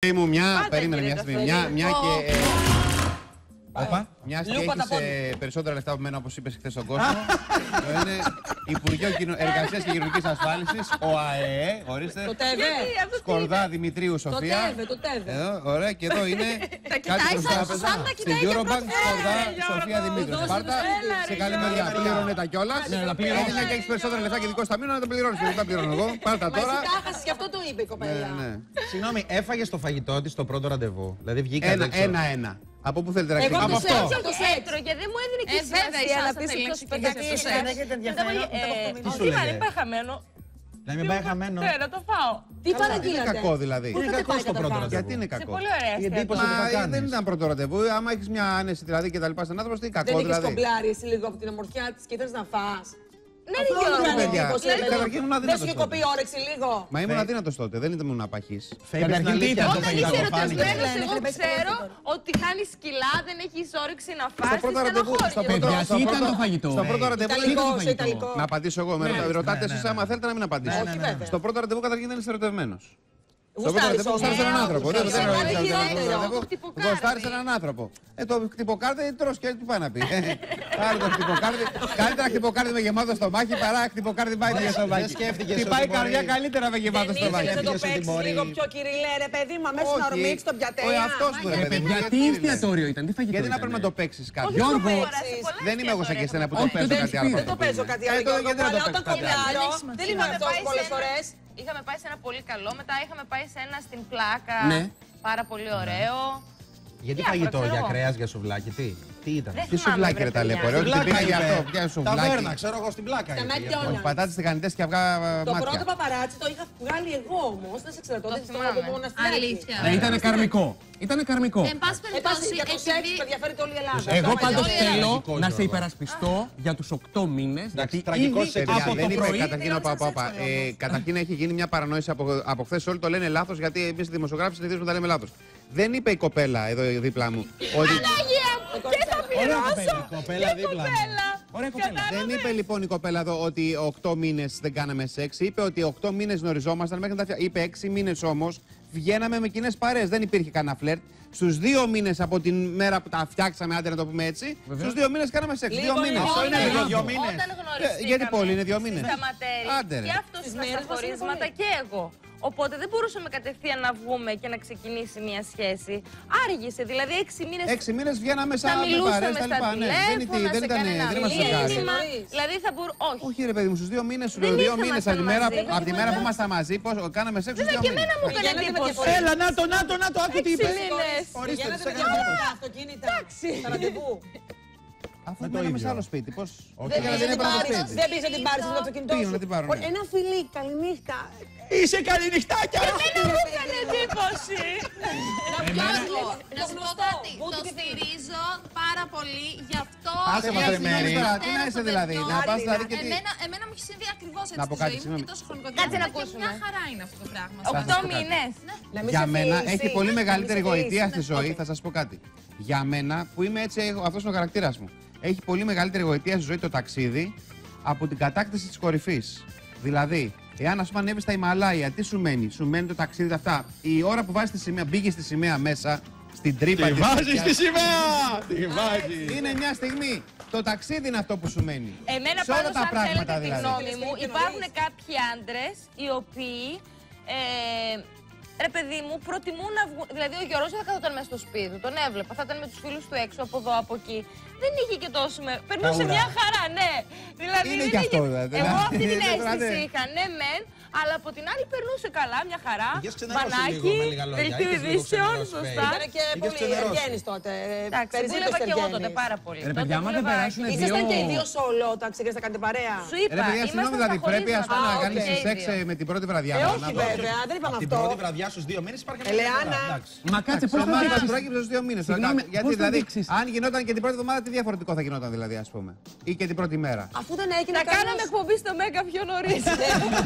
μου μια, περίμενε μια στιγμή, μια και... Μια και έχεις περισσότερα λεφτά από μένα, όπως είπες χθες στον κόσμο. Είναι Υπουργείο Εργασίας και Κοινωνικής Ασφάλισης, ο ΑΕΕ, ορίστε. Το ΤΕΒΕ. Σκορδά Δημητρίου Σοφία. Το ΤΕΒΕ. Εδώ, ωραία, και εδώ είναι κάτι μπροστά. Στην Eurobank, Σκορδά Σοφία Δημήτρου. Πάρτα σε καλή μεριά. Πλήρωνε τα κιόλας. Έδινε και έχεις περισσότερα λεφτά και δικό στα μήνα να τα πληρώνεις. Δεν τα πληρώνω εγώ. Πάρτα τώρα. Μα εσύ τα χάσεις, γι' αυτό το είπε η κοπέλα. Συγγνώμη, έφαγες το φαγητό της στο πρώτο ραντεβού. Δηλαδή βγήκα ένα. Από πού θέλετε να ξεκινήσουμε? Από αυτό. Το έτρωγε, δεν μου έδινε και σημασία να πεις ποιος πεταξούσε. Τι σου λέει? Δεν πάει χαμένο. Να μην πάει χαμένο. Ναι, να το φάω. Τι παραγγείλατε? Είναι κακό δηλαδή. Είναι κακό στο πρώτο ραντεβού. Γιατί είναι κακό? Πολύ ωραία Η εντύπωση που θα κάνεις. Δεν ήταν πρώτο ραντεβού. Άμα έχεις μια άνεση δηλαδή και τα λοιπά στον άνθρωπο, τι κακό Δεν είχες δηλαδή? κομπλάρει εσύ λίγο από την ομορφιά της και ήθελες να φας? Ναι, δεν σου είχε κοπεί η όρεξη λίγο? Μα ήμουν αδύνατος τότε, δεν ήμουν απαχής. Καταρχήν τι ήταν το Όταν φαγητό? είσαι ερωτευμένος, εγώ ξέρω ότι χάνεις κιλά, δεν έχεις όρεξη να φας. Στο πρώτο ραντεβού. Τι ήταν το φαγητό? Στο πρώτο ραντεβού. Ιταλικό. Να απαντήσω εγώ. Ρωτάτε εσείς άμα θέλετε να μην απαντήσω. Στο πρώτο ραντεβού καταρχήν δεν είσαι ερωτευμένος. Στο πρώτο ραντεβού γουστάρεις έναν άνθρωπο. Γουστάρεις έναν άνθρωπο. Το χτυποκάρδι τρως και τι πάει να πει. Άρα το χτυποκάρδι. Καλύτερα χτυποκάρδι με γεμάτο στομάχι παρά χτυποκάρδι πάει με στομάχι. Χτυπάει η καρδιά καλύτερα με γεμάτο στομάχι. Δεν το παίξεις λίγο πιο κυριλέ ρε παιδί μου, αμέσως να ορμήξεις τον πιατέλα. Αυτός μου ρε παιδί μου. Γιατί εστιατόριο ήταν, τι φαγητό Γιατί να ήταν? πρέπει να το παίξεις κάτι? Γιώργο, δεν είμαι εγώ σαν και εσένα που το παίζω κάτι άλλο. Δεν το παίζω κάτι άλλο. Όταν κομπλάρω, δεν είμαι αυτός πολλές φορές. Είχαμε πάει σε ένα πολύ καλό, μετά είχαμε πάει σε ένα στην Πλάκα. Ναι. Πάρα πολύ ωραίο. Γιατί φαγητό, για κρέας, για σουβλάκι, τι ήταν? Τι σουβλάκι ρε τα λέω, ρε. Ότι πήγα για αυτό, πια σουβλάκι. Ταβέρνα, ξέρω εγώ στην Πλάκα. Πατάτες τηγανιτές και αυγά Το μάτια. πρώτο παπαράτσι το είχα βγάλει εγώ όμως, δεν σε ξέρω, τότε στο μοναστηράκι. Αλήθεια. Ήτανε καρμικό. Ήτανε καρμικό. Εν πάση περιπτώσει, Για τους έξι με ενδιαφέρει όλη η Ελλάδα. Εγώ πάντως θέλω Τραγικό, να σε Γιώργο. υπερασπιστώ για τους 8 μήνες. Γιατί τραγικός ήδη παιδιά, από δεν το είπε, πρωί... καταρχήν έχει γίνει μια παρανόηση από χθες. Όλοι το λένε λάθος γιατί εμείς οι δημοσιογράφοι συνηθίζουμε να τα λέμε λάθος. Δεν είπε η κοπέλα εδώ δίπλα μου ότι. και θα πληρώσω. Κοπέλα δίπλα. Ωραία κοπέλα. Δεν είπε λοιπόν η κοπέλα εδώ ότι 8 μήνες δεν κάναμε σεξ. Είπε ότι 8 μήνες γνωριζόμασταν μέχρι να τα φτιάξουμε. Είπε 6 μήνες όμως βγαίναμε με κοινές παρέες. Δεν υπήρχε κανένα φλερτ. Στους 2 μήνες από την μέρα που τα φτιάξαμε, άντε να το πούμε έτσι, στους 2 μήνες κάναμε σεξ. 2 μήνες. Αυτό είναι λίγο 2 μήνες. Όταν γνωριστήκαμε, Γιατί πολύ είναι 2 μήνες. Άντε, και αυτός στα χωρίσματα και εγώ. Οπότε δεν μπορούσαμε κατευθείαν να βγούμε και να ξεκινήσει μια σχέση. Άργησε, δηλαδή 6 μήνες. 6 μήνες βγαίναμε σαν να μιλούσαμε στα τηλέφωνα. τηλέφωνα, σε κανένα μήνυμα. Δηλαδή θα μπορούσε. Όχι. Όχι ρε παιδί μου, στους 2 μήνες, σου λέω 2 μήνες από τη μέρα που ήμασταν μαζί, πώς κάναμε σεξ στους 2 μήνες. Και εμένα μου έκανε εντύπωση. Έλα, να το, άκου τι είπε. Ορίστε, σε έκανα αυτοκίνητα. Στα ραντεβού. Αφού μέναμε σε άλλο σπίτι, πώς. Δεν πήγες να την πάρεις στο αυτοκίνητό Πήγαινα σου. να την πάρω, ναι. Ένα φιλί, καληνύχτα. Είσαι καλή νυχτάκια. Εμένα μου έκανε εντύπωση. Να σου πω κάτι, το στηρίζω πάρα πολύ, γι' αυτό... Άσε μας ρε Μέρη, τι να είσαι δηλαδή, να πας δηλαδή και τι... Εμένα μου έχει συμβεί ακριβώς έτσι Να πω στη κάτι, ζωή μου συγγνώμη. και τόσο χρονικό Κάτσε να διάστημα και ακούσουμε. μια χαρά είναι αυτό το πράγμα. 8 μήνες. Για μένα έχει πολύ μεγαλύτερη γοητεία στη ζωή, θα σας πω κάτι. Για μένα που είμαι έτσι, αυτός είναι ο χαρακτήρας μου. Έχει πολύ μεγαλύτερη γοητεία στη ζωή το ταξίδι από την κατάκτηση της κορυφής. Δηλαδή, εάν ας πούμε ανέβεις στα Ιμαλάια, τι σου μένει? Σου μένει το ταξίδι αυτά. Η ώρα που βάζεις τη σημαία, μπήκε στη σημαία μέσα, στην τρύπα. Τη βάζεις στη σημαία! Τη βάζεις! Είναι μια στιγμή. Το ταξίδι είναι αυτό που σου μένει. Εμένα σε όλα πάντως, τα αν πράγματα θέλετε τη δηλαδή. γνώμη μου, υπάρχουν κάποιοι άντρες οι οποίοι, ρε παιδί μου, προτιμούν να βγουν. Δηλαδή, ο Γιώργος δεν θα καθόταν μέσα στο σπίτι του, τον έβλεπα. Θα ήταν με τους φίλους του έξω, από εδώ, από εκεί. Δεν είχε και τόσο. Περνούσε μια χαρά, ναι. Δηλαδή, είναι και αυτό, δηλαδή. Εγώ αυτή την αίσθηση είχα, ναι, μεν, αλλά από την άλλη περνούσε καλά, μια χαρά. Μπανάκι, δελτίο ειδήσεων, σωστά. Ήταν και πολύ ευγένης τότε. Εντάξει, δούλευα και εγώ τότε πάρα πολύ. Ρε παιδιά, άμα δεν περάσουν Ήσασταν και οι δύο... δύο solo όταν ξεκίνησατε να κάνετε παρέα. Σου είπα, Ρε παιδιά, συγγνώμη, δηλαδή πρέπει ας πούμε να κάνεις σεξ με την πρώτη βραδιά. Όχι βέβαια, δεν είπαμε Την αυτό. πρώτη βραδιά στους 2 μήνες υπάρχει Ελεάνα. Μα κάτσε, πώς θα Μας δείξεις? προέκυψε στους 2 μήνες. Συγγνώμη, Γιατί πώς θα δηλαδή, δείξεις? αν γινόταν και την πρώτη εβδομάδα, τι διαφορετικό θα γινόταν δηλαδή, ας πούμε. Ή και την πρώτη μέρα. Αφού δεν έγινε να κάναμε εκπομπή στο Μέγκα πιο νωρίς.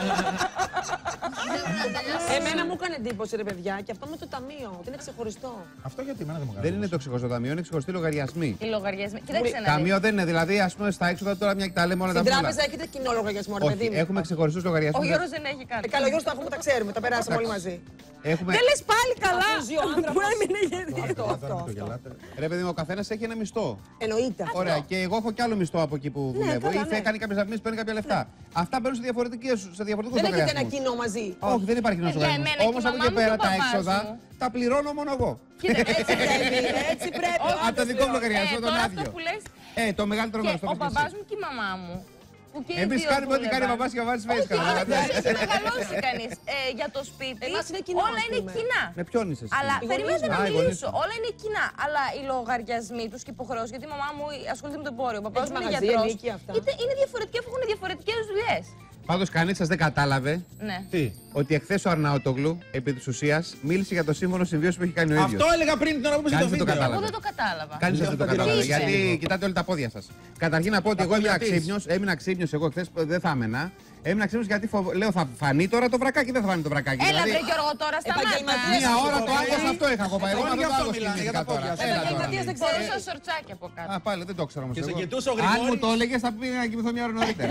Εμένα μου έκανε εντύπωση, ρε παιδιά, και αυτό με το ταμείο, ότι είναι ξεχωριστό. Αυτό γιατί εμένα δεν μου κάνει. Δεν είναι το ξεχωριστό ταμείο, είναι ξεχωριστοί λογαριασμοί. Οι λογαριασμοί. Κοίταξε να δεις. Ταμείο δεν είναι, δηλαδή, ας πούμε, στα έξοδα τώρα μια τα λέμε όλα τα Στην φούλα. τράπεζα έχετε κοινό λογαριασμό, ρε παιδί Όχι, μου. έχουμε ξεχωριστούς Ο λογαριασμούς. Γιώργος δεν έχει κάνει. Καλό, Γιώργο, το έχουμε, τα ξέρουμε, τα περάσαμε όλοι μαζί. Έχουμε... Δεν λες πάλι καλά. Αφού ζει ο άνθρωπος. Που έμεινε γιατί. Αυτό. Ρε παιδί μου, ο καθένας έχει ένα μισθό. Εννοείται. Ωραία, και εγώ έχω κι άλλο μισθό από εκεί που δουλεύω. καλά, Ή ναι. κάνει κάποιες απειλές, παίρνει κάποια λεφτά. Αυτά μπαίνουν σε διαφορετικούς Δεν έχετε ένα λογαριασμούς. κοινό μαζί. Όχι, δεν υπάρχει κοινός Για λογαριασμός. εμένα και Όμως η από μαμά εκεί μου πέρα και ο τα παπάς έξοδα μου. τα πληρώνω μόνο εγώ. Κοίτα, Έτσι πρέπει, έτσι πρέπει. Από το δικό μου λογαριασμό τον τώρα αυτό άδειο. που λες. Το μεγαλύτερο Και μέρος το ο έχεις εσύ. παπάς μου και η μαμά μου. Που και οι Εμείς δύο κάνουμε ό,τι κάνει ο δούλευαν. παπάς και ο βάζεις face Όχι, καλά. δεν έχει μεγαλώσει κανείς. Για το σπίτι Εμάς είναι κοινό, όλα ας είναι πούμε. κοινά. Με ποιον είσαι εσύ? Αλλά Οι περιμένετε γονείς να μου. Α, οι γονείς μιλήσω. μου. Όλα είναι κοινά. Αλλά οι λογαριασμοί του και υποχρεώσει, γιατί η μαμά μου ασχολείται με το εμπόριο, ο παπάς Έχει μου είναι μαγαζί, γιατρός. ενίκη, αυτά. Είναι διαφορετικοί αφού έχουν διαφορετικές δουλειές. Πάντως κανείς σας δεν κατάλαβε Ναι. Τι. ότι εχθές ο Αρναούτογλου, επί της ουσίας, μίλησε για το σύμφωνο συμβίωση που έχει κάνει ο ίδιος. Αυτό έλεγα πριν την ώρα που είπες Κανείς το δεν το βίντεο. κατάλαβε. Εγώ δεν το κατάλαβα. Κανείς δεν το Αυτή κατάλαβε. ρώτησε. Γιατί κοιτάτε όλοι τα πόδια σας. Καταρχήν να πω ότι εγώ έμεινα ξύπνιος εγώ χθες, δεν θα έμενα. Έμεινα ξύπνιος γιατί λέω θα φανεί τώρα το βρακάκι, δεν θα φανεί το βρακάκι. Έλα Δηλαδή, βρε Γιώργο τώρα Επαγγελματίες. μία ώρα το παιδί. άγγος αυτό είχα εγώ πάει. Εγώ Όλοι να γι' το αυτό άγγος μιλάνε, για τα τώρα. πόδια σου. Έλα τώρα. Επαγγελματίες δεν ξέρει. Φορούσα σορτσάκι από κάτω. Α, πάλι δεν το ξέρω όμως Και σε εγώ. κοιτούσε ο Αν μου Γρηγόρης. το έλεγες θα πήγαινα να κοιμηθώ μια ώρα νωρίτερα.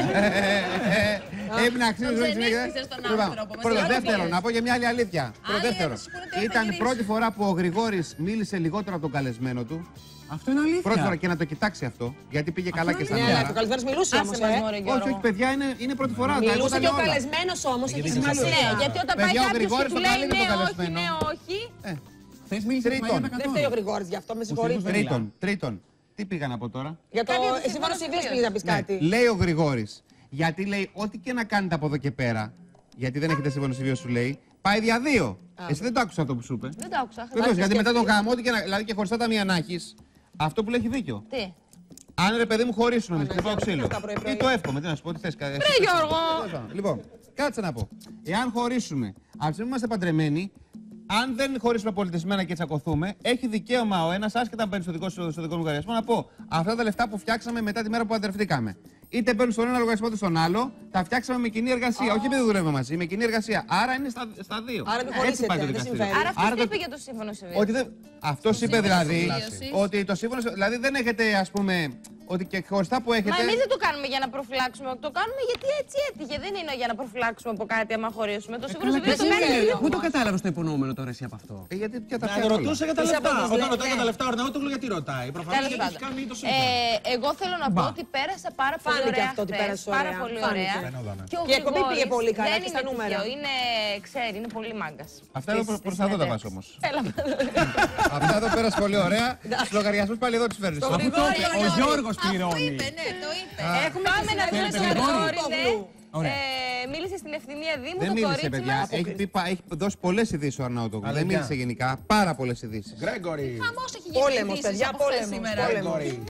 Έμεινα ξύπνιος. Τον ξενύχτησες τον άνθρωπο, μας Πρώτο, λέει, δεύτερο, «Άλλοι να πω για μια άλλη αλήθεια. Πρώτο, δεύτερο. ερώτηση που είναι το Ήταν η επαγγελματίες. πρώτη φορά που ο Γρηγόρης μίλησε λιγότερο από τον καλεσμένο του. Αυτό είναι αλήθεια. Πρώτη φορά και να το κοιτάξει αυτό. Γιατί πήγε καλά και στα Ναι, αλλά νέα. το καλεσμένος μιλούσε Άσε όμως, μας μωρέ Όχι, Γιώργο. όχι, παιδιά, είναι πρώτη φορά. Τα εγώ Μιλούσε τα και λέω ο όλα. καλεσμένος όμως, έχει Ναι, σημασία. γιατί όταν πάει Παιδιά, ο κάποιος και Γρηγόρης του το λέει καλεί με το ναι, όχι, καλεσμένο. ναι, όχι. Χθες μίλησε Τρίτον. για Δεν φταίει ο Γρηγόρης γι' αυτό, με συγχωρείτε. Τρίτον, τι πήγα να πω τώρα. Για το Κάτι για το σύμφωνο σύμφωνο συμβίωση συμβίωσης. πήγε να πεις Ναι, κάτι. λέει ο Γρηγόρης, γιατί λέει ό,τι και να κάνετε από εδώ και πέρα, γιατί δεν έχετε σύμφωνο συμβίωση σου λέει, πάει δια δύο. Εσύ δεν το άκουσες αυτό που σου είπε. Δεν το άκουσα. Βεβαίως, γιατί μετά τον γάμο, ό,τι και να, δηλαδή και χωριστά ταμεία να έχεις, αυτό που λέει έχει δίκιο. Τι. Αν ρε παιδί μου χωρίσουν εμείς, ναι, χτυπάω ναι, ξύλο. αυτά πρωί-πρωί. Ή το εύχομαι, τι να σου πω, τι θες. Ρε Γιώργο. Λοιπόν, κάτσε να πω. Εάν χωρίσουμε, από τη στιγμή που είμαστε παντρεμένοι, αν δεν χωρίσουμε πολιτισμένα και τσακωθούμε, έχει δικαίωμα ο ένας, άσχετα αν μπαίνει στο δικό μου λογαριασμό, να πω αυτά τα λεφτά που φτιάξαμε μετά τη μέρα που παντρευτήκαμε. Είτε μπαίνουν στον ένα λογαριασμό είτε στον άλλο, τα φτιάξαμε με κοινή εργασία. Όχι επειδή δουλεύουμε μαζί, με κοινή εργασία. Άρα είναι στα δύο. Άρα μην Έτσι χωρίσετε, πάει το δεν δικαστήριο. συμφέρει. Άρα αυτό τι το- είπε για το σύμφωνο συμβίωση. ότι δεν... Αυτός είπε δηλαδή συμβίωσης. ότι το σύμφωνο. Δηλαδή δεν έχετε, ας πούμε, ότι και χωριστά που έχετε. Μα εμείς δεν το κάνουμε για να προφυλάξουμε, το κάνουμε γιατί έτσι έτυχε. Δεν είναι για να προφυλάξουμε από κάτι άμα χωρίσουμε. Το σύμφωνο συμβίωση το κάνει για Πού το κατάλαβες το υπονοούμενο τώρα εσύ από αυτό. Γιατί πια τα Να φτιάχνω όλα. ρωτούσε για τα Είσαι λεφτά. από τις Όταν λέει, ρωτάει για ναι. τα λεφτά ο Αρναούτογλου, γιατί ρωτάει. Προφανώς Τέλος γιατί έχει πάντων. κάνει το σύμφωνο. Εγώ θέλω να πω ότι πέρασα πάρα πολύ Φάνηκε ωραία αυτό ότι χθες, πέρασες πάρα ωραία. πολύ Φάνηκε. ωραία. Φαινόταν. Και ο Και η εκπομπή πήγε Γρηγόρης πολύ καλά δεν και είναι στα νούμερα. τυχαίο, ξέρει, είναι πολύ μάγκας. Αυτά εδώ Στις προς τα δω τα βάζω συνεντεύξεις. όμως. Έλα. Αυτά εδώ πέρασε πολύ ωραία. Στους λογαριασμούς πάλι εδώ τις φέρνεις. Στο Αφού το Γρηγόρη, είπε, ο Γιώργος Αφού πληρώνει. είπε, ναι, το είπε. Πάμε να δούμε Θέλετε τον Γρηγόρη? Γρηγόρη. Ωραία. Μίλησε στην ευθυμία Δήμου, Δεν το μίλησε, κορίτσι παιδιά. μας. Έχει δώσει πολλές ειδήσεις ο Αρναούτογλου. Δεν Αλήθεια. μίλησε γενικά. Πάρα πολλές ειδήσεις. Γκρέγκορη. Χαμός έχει γίνει Πόλεμος, ειδήσεις παιδιά, από χθες πόλεμος, σήμερα. πόλεμος. Γκρέγκορη.